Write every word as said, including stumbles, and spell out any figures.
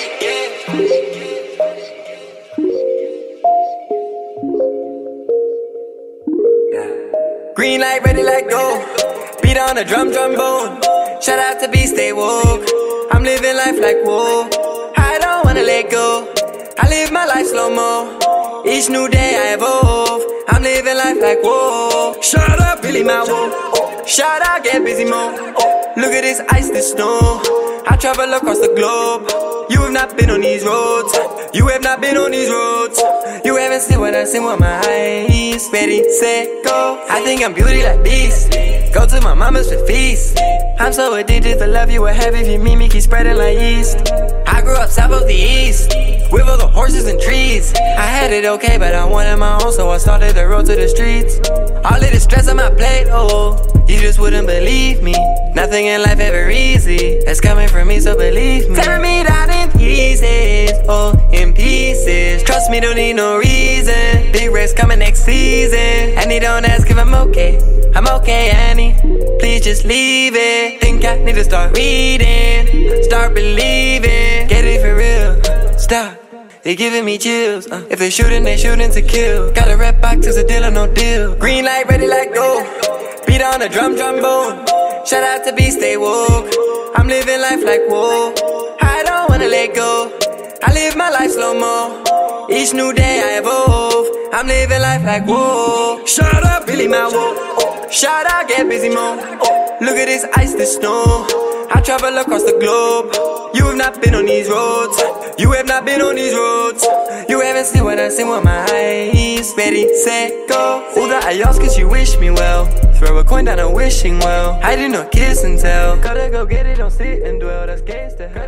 Green light, ready, let go. Beat on a drum, trombone. Shout out to B, stay woke. I'm living life like whoa. I don't wanna let go. I live my life slow-mo. Each new day I evolve. I'm living life like whoa. Shut up, Billy my whoa. Shout out, get busy mo. Look at this ice, this snow. I travel across the globe. You have not been on these roads. You have not been on these roads. You haven't seen what I've seen with my eyes. Ready, set, go. I think I'm beauty like beast. Go to my mama's for feast. I'm so addicted to love you would have if you meet me, keep spreading like yeast. I grew up south of the east, with all the horses and trees. I had it okay, but I wanted my own, so I started the road to the streets. All of the stress on my plate, oh, you just wouldn't believe me. Nothing in life ever easy, that's coming from me, so believe me. Tear me down in pieces, oh, in pieces. Trust me, don't need no reason. Big rest coming next season. Annie, don't ask if I'm okay. I'm okay, Annie. Please just leave it. Think I need to start reading, start believing. Get it for real. Stop. They giving me chills. Uh, if they shooting, they shooting to kill. Got a red box, it's a deal or no deal. Green light, ready, like go. Beat on a drum, trombone. Shout out to B, stay woke. I'm living life like whoa. I don't wanna let go. I live my life slow-mo. Each new day I evolve. I'm living life like whoa. Shut up, Billy my whoa. Shout out, get busy mo. Look at this ice, this snow. I travel across the globe. You have not been on these roads. You have not been on these roads. You haven't seen what I've seen with my eyes. Ready, set, go. All that I ask is you wish me well. Throw a coin down a wishing well. I do not kiss and tell. Gotta go get it, don't sit and dwell. That's gangsta.